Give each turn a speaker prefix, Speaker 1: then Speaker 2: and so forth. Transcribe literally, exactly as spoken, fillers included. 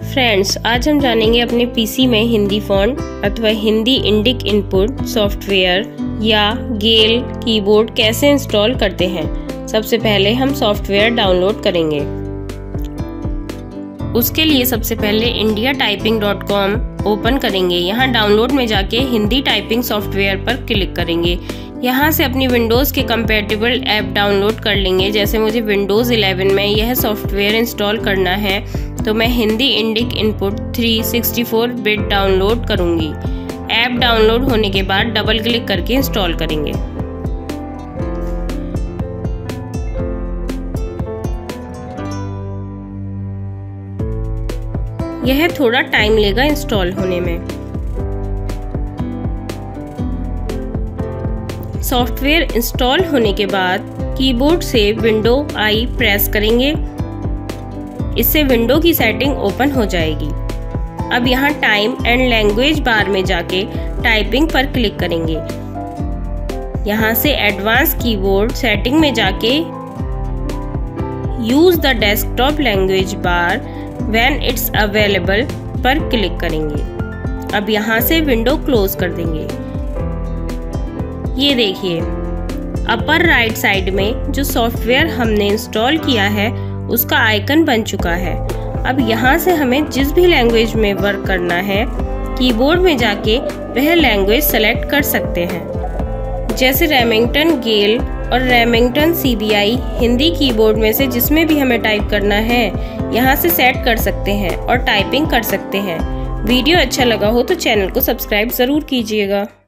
Speaker 1: Friends, आज हम जानेंगे अपने पीसी में हिंदी फ़ॉन्ट अथवा हिंदी इंडिक इनपुट सॉफ्टवेयर या गेल कीबोर्ड कैसे इंस्टॉल करते हैं। सबसे पहले हम सॉफ्टवेयर डाउनलोड करेंगे। उसके लिए सबसे पहले India typing dot com open करेंगे। यहाँ डाउनलोड में जाके हिंदी टाइपिंग सॉफ्टवेयर पर क्लिक करेंगे। यहाँ से अपनी विंडोज़ के कंपैटिबल ऐप डाउनलोड कर लेंगे। जैसे मुझे विंडोज़ इलेवन में यह सॉफ्टवेयर इंस्टॉल करना है तो मैं Hindi Indic input three sixty four bit download करूँगी। ऐप डाउनलोड होने के बाद डबल क्लिक करके इंस्टॉल करेंगे। यह थोड़ा टाइम लेगा इंस्टॉल होने में। सॉफ्टवेयर इंस्टॉल होने के बाद कीबोर्ड से विंडो आई प्रेस करेंगे। इससे विंडो की सेटिंग ओपन हो जाएगी। अब यहाँ टाइम एंड लैंग्वेज बार में जाके टाइपिंग पर क्लिक करेंगे। यहाँ से एडवांस कीबोर्ड सेटिंग में जाके use the desktop language bar when it's available पर क्लिक करेंगे। अब यहाँ से विंडो क्लोज कर देंगे। ये देखिए, अपर राइट साइड में जो सॉफ्टवेयर हमने इंस्टॉल किया है उसका आइकन बन चुका है। अब यहाँ से हमें जिस भी लैंग्वेज में वर्क करना है कीबोर्ड में जाके वह लैंग्वेज सेलेक्ट कर सकते हैं। जैसे रेमिंगटन गेल और रेमिंगटन सीबीआई हिंदी कीबोर्ड में से जिसमें भी हमें टाइप करना है यहाँ से सेट कर सकते हैं और टाइपिंग कर सकते हैं। वीडियो अच्छा लगा हो तो चैनल को सब्सक्राइब ज़रूर कीजिएगा।